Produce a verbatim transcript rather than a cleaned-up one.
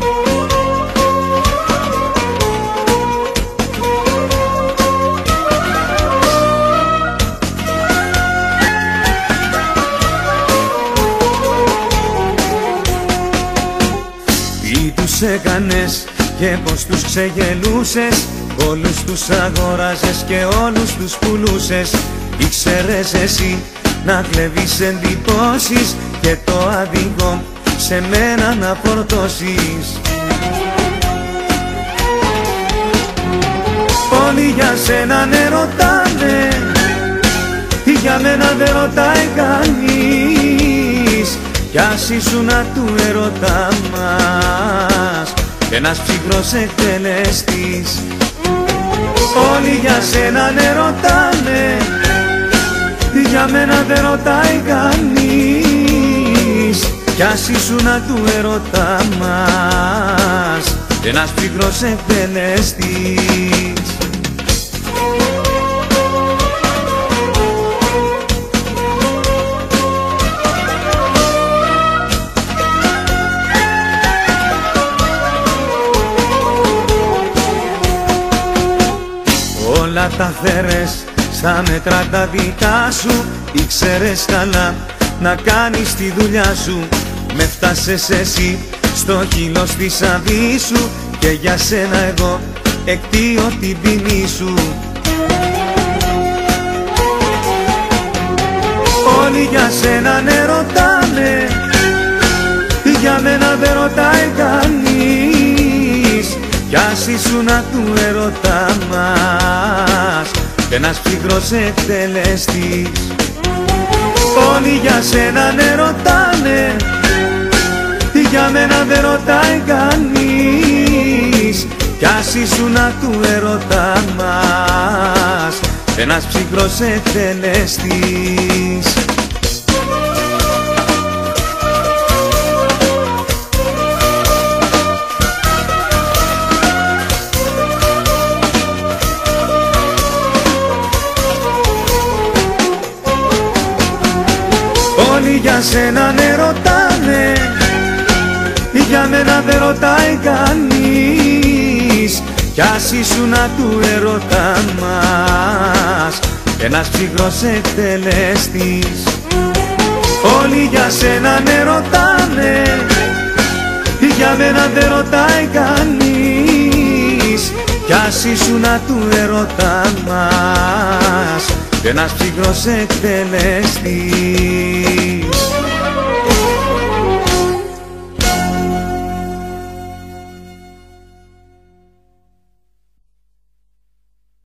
Τι τους έκανες και πως τους ξεγελούσες, όλους τους αγοράζες και όλους τους πουλούσες. Ήξερες εσύ να κλέβεις εντυπώσεις και το άδικο σε μένα να φορτώσεις. Όλοι για σένα ναι ρωτάνε, για μένα δεν ρωτάει κανείς. Κι ας ήσουν του ερωτά μας ένας ψυχρός εκτελεστής. Όλοι για σένα ναι ρωτάνε, για μένα δεν ρωτάει κανείς. Κι ας ήσουν του ερωτά μας ένας ψυχρός εκτελεστής. Όλα τα φέρες στα μέτρα τα δικά σου. Ήξερες καλά να κάνεις τη δουλειά σου. Με φτάσες εσύ στο χείλος της αβύσσου και για σένα εγώ εκτείω την ποινή σου. Όλοι για σένα ναι ρωτάνε, για μένα δεν ρωτάει κανείς. Κι ας ήσουν του ερωτά μας ένας ψυχρός εκτελεστής. Όλοι για σένα ναι ρωτάνε, για μένα δεν ρωτάει κανείς. Κι ας ήσουν του ερωτά μας ένας ψυχρός εκτελεστής. Όλοι για σένα ναι ρωτάνε, για μένα δεν ρωτάει κανείς. Κι ας ήσουν του ερωτά μας ένας ψυχρός εκτελεστής. Όλοι για σένα ναι ρωτάνε, για μένα δεν ρωτάει κανείς. Κι ας ήσουν του ερωτά μας ένας ψυχρός εκτελεστής.